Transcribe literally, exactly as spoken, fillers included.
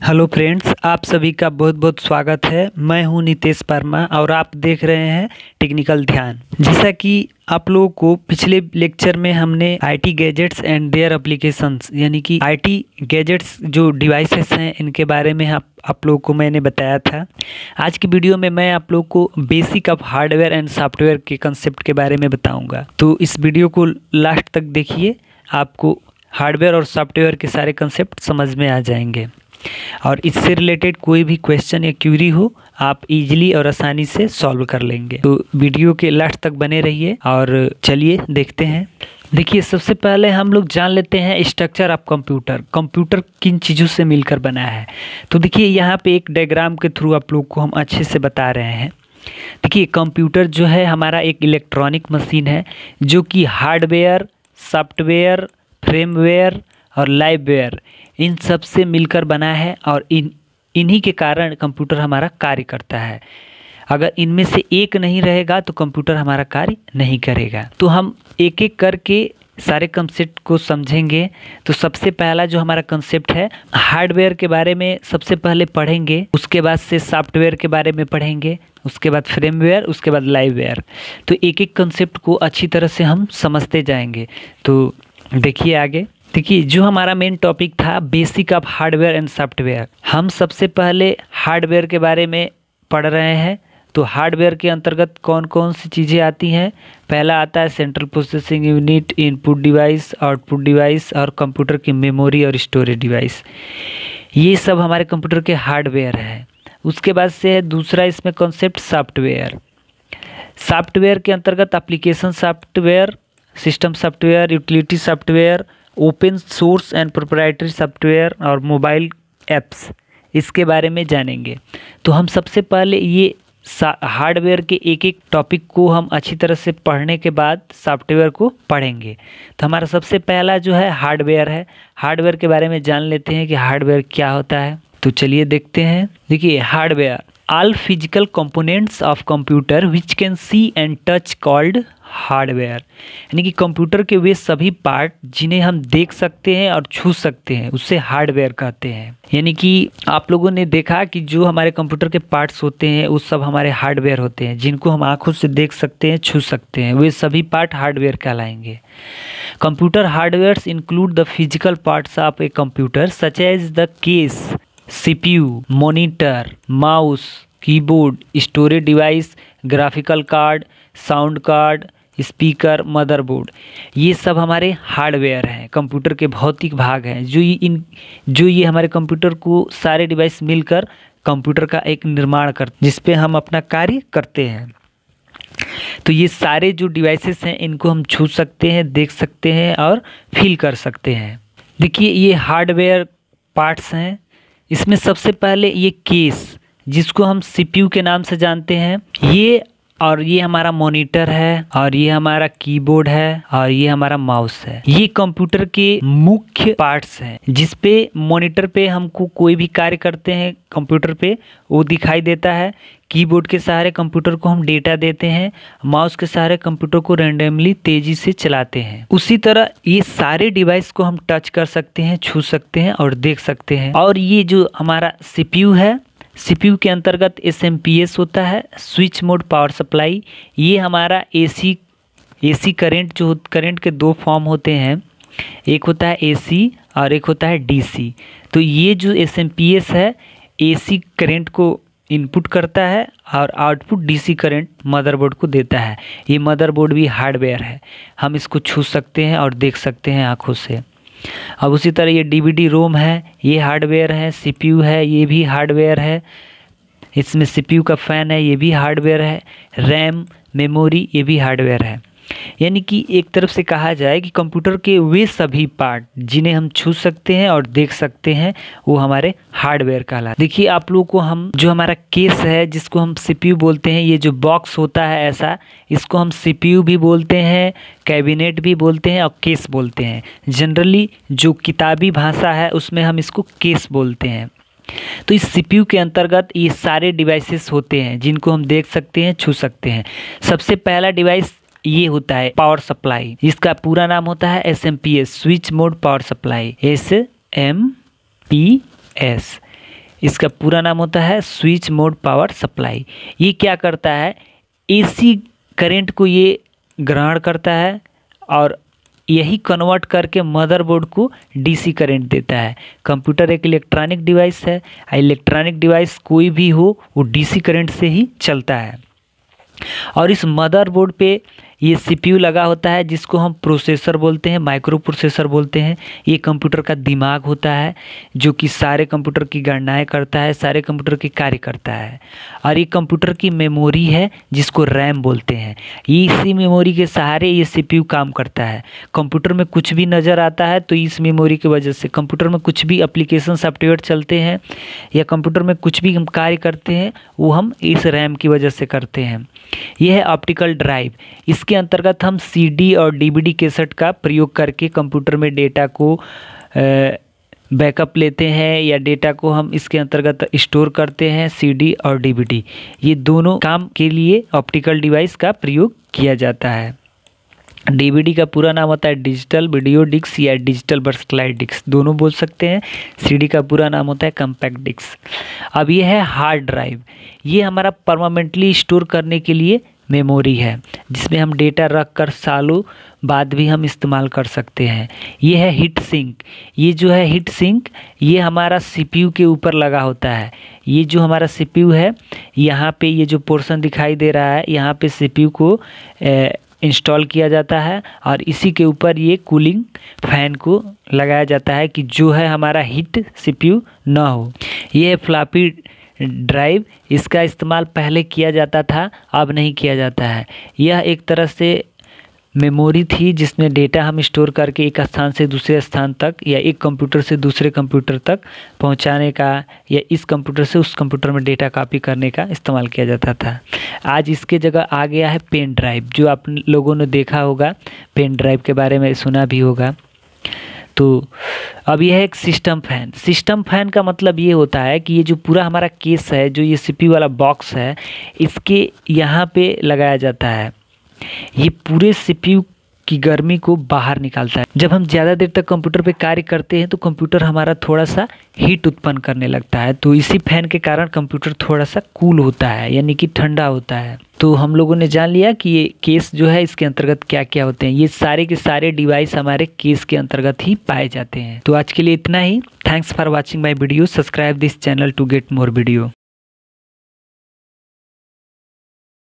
Hello friends, आप सभी का बहुत बहुत स्वागत है। मैं हूं नितेश वर्मा और आप देख रहे हैं टेक्निकल ध्यान। जैसा कि आप लोगों को पिछले लेक्चर में हमने IT gadgets and their applications यानी कि आईटी गैजेट्स जो डिवाइसेस हैं इनके बारे में आप आप लोगों को मैंने बताया था। आज की वीडियो में मैं आप लोगों को basic of hardware and software के कंसेप्ट के बारे में बताऊँगा। तो इस वीडियो को लास्ट तक देखिए, आपको हार्डवेयर और सॉफ्टवेयर के सारे कंसेप्ट समझ में आ जाएंगे और इससे रिलेटेड कोई भी क्वेश्चन या क्यूरी हो आप इजीली और आसानी से सॉल्व कर लेंगे। तो वीडियो के लास्ट तक बने रहिए और चलिए देखते हैं। देखिए, सबसे पहले हम लोग जान लेते हैं स्ट्रक्चर ऑफ कंप्यूटर। कंप्यूटर किन चीज़ों से मिलकर बना है। तो देखिए, यहाँ पे एक डायग्राम के थ्रू आप लोग को हम अच्छे से बता रहे हैं। देखिए, कंप्यूटर जो है हमारा एक इलेक्ट्रॉनिक मशीन है जो कि हार्डवेयर, सॉफ्टवेयर, फ्रेमवेयर और लाइववेयर इन सब से मिलकर बना है और इन इन्हीं के कारण कंप्यूटर हमारा कार्य करता है। अगर इनमें से एक नहीं रहेगा तो कंप्यूटर हमारा कार्य नहीं करेगा। तो हम एक एक करके सारे कंसेप्ट को समझेंगे। तो सबसे पहला जो हमारा कंसेप्ट है हार्डवेयर के बारे में सबसे पहले पढ़ेंगे, उसके बाद से सॉफ्टवेयर के बारे में पढ़ेंगे, उसके बाद फ्रेमवेयर, उसके बाद लाइववेयर। तो एक एक कंसेप्ट को अच्छी तरह से हम समझते जाएंगे। तो देखिए आगे। देखिए, जो हमारा मेन टॉपिक था basic of hardware and software, हम सबसे पहले हार्डवेयर के बारे में पढ़ रहे हैं। तो हार्डवेयर के अंतर्गत कौन कौन सी चीज़ें आती हैं। पहला आता है central processing unit, input device, output device और कंप्यूटर की मेमोरी और स्टोरेज डिवाइस। ये सब हमारे कंप्यूटर के हार्डवेयर हैं। उसके बाद से है दूसरा इसमें कॉन्सेप्ट सॉफ्टवेयर। सॉफ्टवेयर के अंतर्गत application software, system software, utility software, open source and proprietary software और मोबाइल ऐप्स, इसके बारे में जानेंगे। तो हम सबसे पहले ये हार्डवेयर के एक एक टॉपिक को हम अच्छी तरह से पढ़ने के बाद सॉफ्टवेयर को पढ़ेंगे। तो हमारा सबसे पहला जो है हार्डवेयर है। हार्डवेयर के बारे में जान लेते हैं कि हार्डवेयर क्या होता है। तो चलिए देखते हैं। देखिए, hardware all physical components of computer which can see and touch called hardware, यानी कि कंप्यूटर के वे सभी पार्ट जिन्हें हम देख सकते हैं और छू सकते हैं उससे हार्डवेयर कहते हैं। यानी कि आप लोगों ने देखा कि जो हमारे कंप्यूटर के पार्ट्स होते हैं वो सब हमारे हार्डवेयर होते हैं, जिनको हम आंखों से देख सकते हैं, छू सकते हैं, वे सभी पार्ट हार्डवेयर कहलाएंगे। Computer hardwares include the physical parts of a computer such as the case, CPU, monitor, mouse, keyboard, storage device, graphical card, sound card, speaker, motherboard. ये सब हमारे हार्डवेयर हैं, कंप्यूटर के भौतिक भाग हैं जो ये इन जो ये हमारे कंप्यूटर को सारे डिवाइस मिलकर कंप्यूटर का एक निर्माण कर जिस पे हम अपना कार्य करते हैं। तो ये सारे जो डिवाइसेस हैं इनको हम छू सकते हैं, देख सकते हैं और फील कर सकते हैं। देखिए, ये हार्डवेयर पार्ट्स हैं। इसमें सबसे पहले ये केस, जिसको हम सीपीयू के नाम से जानते हैं, ये और ये हमारा मॉनिटर है और ये हमारा कीबोर्ड है और ये हमारा माउस है। ये कंप्यूटर के मुख्य पार्ट्स हैं जिस पे मॉनिटर पे हमको कोई भी कार्य करते हैं कंप्यूटर पे वो दिखाई देता है। कीबोर्ड के सहारे कंप्यूटर को हम डेटा देते हैं, माउस के सहारे कंप्यूटर को रैंडमली तेजी से चलाते हैं। उसी तरह ये सारे डिवाइस को हम टच कर सकते हैं, छू सकते हैं और देख सकते हैं। और ये जो हमारा सीपीयू है, सीपीयू के अंतर्गत एसएमपीएस होता है, स्विच मोड पावर सप्लाई। ये हमारा एसी एसी करंट, जो करंट के दो फॉर्म होते हैं, एक होता है एसी और एक होता है डीसी। तो ये जो एसएमपीएस है एसी करंट को इनपुट करता है और आउटपुट डीसी करंट मदरबोर्ड को देता है। ये मदरबोर्ड भी हार्डवेयर है, हम इसको छू सकते हैं और देख सकते हैं आँखों से। अब उसी तरह ये डीवीडी रोम है, ये हार्डवेयर है। सीपीयू है, ये भी हार्डवेयर है। इसमें सीपीयू का फैन है, ये भी हार्डवेयर है। रैम, मेमोरी, ये भी हार्डवेयर है। यानी कि एक तरफ से कहा जाए कि कंप्यूटर के वे सभी पार्ट जिन्हें हम छू सकते हैं और देख सकते हैं वो हमारे हार्डवेयर कहलाते हैं। देखिए, आप लोगों को हम जो हमारा केस है जिसको हम सीपीयू बोलते हैं, ये जो बॉक्स होता है ऐसा, इसको हम सीपीयू भी बोलते हैं, कैबिनेट भी बोलते हैं और केस बोलते हैं। जनरली जो किताबी भाषा है उसमें हम इसको केस बोलते हैं। तो इस सीपीयू के अंतर्गत ये सारे डिवाइसेस होते हैं जिनको हम देख सकते हैं, छू सकते हैं। सबसे पहला डिवाइस ये होता है पावर सप्लाई, इसका पूरा नाम होता है S M P S, switch mode power supply, S M P S. इसका पूरा नाम होता है स्विच मोड पावर सप्लाई। ये क्या करता है, एसी करंट को ये ग्रहण करता है और यही कन्वर्ट करके मदरबोर्ड को डीसी करंट देता है। कंप्यूटर एक इलेक्ट्रॉनिक डिवाइस है, इलेक्ट्रॉनिक डिवाइस कोई भी हो वो डीसी करंट से ही चलता है। और इस मदरबोर्ड पे ये सीपीयू लगा होता है जिसको हम प्रोसेसर बोलते हैं, माइक्रो प्रोसेसर बोलते हैं। ये कंप्यूटर का दिमाग होता है जो कि सारे कंप्यूटर की गणनाएं करता है, सारे कंप्यूटर के कार्य करता है। और ये कंप्यूटर की मेमोरी है जिसको रैम बोलते हैं। इसी मेमोरी के सहारे ये सीपीयू काम करता है। कंप्यूटर में कुछ भी नज़र आता है तो इस मेमोरी की वजह से, कंप्यूटर में कुछ भी एप्लीकेशन सॉफ्टवेयर चलते हैं या कंप्यूटर में कुछ भी हम कार्य करते हैं वो हम इस रैम की वजह से करते हैं। यह है ऑप्टिकल ड्राइव। इसके अंतर्गत हम सीडी और डीवीडी कैसेट का प्रयोग करके कंप्यूटर में डेटा को बैकअप लेते हैं या डेटा को हम इसके अंतर्गत स्टोर करते हैं। सीडी और डीवीडी ये दोनों काम के लिए ऑप्टिकल डिवाइस का प्रयोग किया जाता है। डीवीडी का पूरा नाम होता है डिजिटल वीडियो डिस्क या डिजिटल वर्सटाइल डिस्क, दोनों बोल सकते हैं। सीडी का पूरा नाम होता है कम्पैक्ट डिस्क। अब ये है हार्ड ड्राइव। ये हमारा परमानेंटली स्टोर करने के लिए मेमोरी है जिसमें हम डेटा रख कर सालों बाद भी हम इस्तेमाल कर सकते हैं। ये है हीट सिंक। ये जो है हीट सिंक ये हमारा सीपीयू के ऊपर लगा होता है। ये जो हमारा सीपीयू है यहाँ पे ये जो पोर्शन दिखाई दे रहा है यहाँ पे सीपीयू को ए, इंस्टॉल किया जाता है और इसी के ऊपर ये कूलिंग फैन को लगाया जाता है कि जो है हमारा हीट सीपीयू ना हो। ये है फ्लॉपी ड्राइव। इसका इस्तेमाल पहले किया जाता था, अब नहीं किया जाता है। यह एक तरह से मेमोरी थी जिसमें डेटा हम स्टोर करके एक स्थान से दूसरे स्थान तक या एक कंप्यूटर से दूसरे कंप्यूटर तक पहुंचाने का या इस कंप्यूटर से उस कंप्यूटर में डेटा कॉपी करने का इस्तेमाल किया जाता था। आज इसके जगह आ गया है पेन ड्राइव, जो आप लोगों ने देखा होगा, पेन ड्राइव के बारे में सुना भी होगा। तो अब यह है एक सिस्टम फैन। सिस्टम फैन का मतलब ये होता है कि ये जो पूरा हमारा केस है, जो ये सीपीयू वाला बॉक्स है, इसके यहाँ पे लगाया जाता है। ये पूरे सीपीयू की गर्मी को बाहर निकालता है। जब हम ज़्यादा देर तक कंप्यूटर पे कार्य करते हैं तो कंप्यूटर हमारा थोड़ा सा हीट उत्पन्न करने लगता है, तो इसी फैन के कारण कंप्यूटर थोड़ा सा कूल होता है, यानी कि ठंडा होता है। तो हम लोगों ने जान लिया कि ये केस जो है इसके अंतर्गत क्या क्या होते हैं। ये सारे के सारे डिवाइस हमारे केस के अंतर्गत ही पाए जाते हैं। तो आज के लिए इतना ही। Thanks for watching my video. Subscribe this channel to get more video.